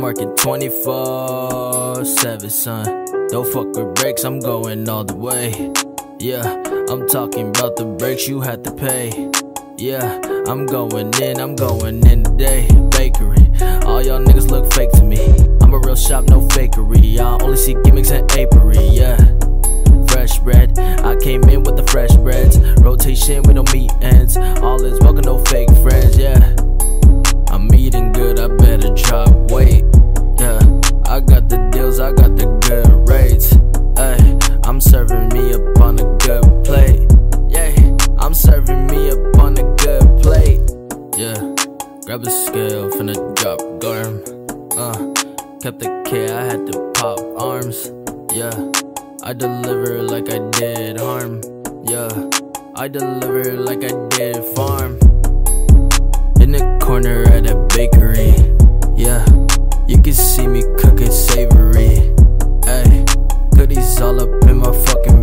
working 24/7, son. Don't fuck with breaks, I'm going all the way. Yeah, I'm talking about the breaks you had to pay. Yeah, I'm going in today. Bakery, all y'all niggas look fake to me. I'm a real shop, no fakery. Y'all only see gimmicks and apery, yeah. Fresh bread, I came in with the fresh breads. Rotation with no meat ends. All is welcome, no fake friends, yeah. I'm eating good, I better drop weight. Yeah, I got the deals, I got the good rates. Ay, I'm serving me up on a good plate. Yeah, I'm serving me up on a good plate. Yeah, grab a scale, finna drop garm. Kept the K, I had to pop arms. Yeah, I deliver like I did harm. Yeah, I deliver like I did farm. In the corner at a bakery. Yeah, you can see me cooking savory. Ay, goodies all up in my fucking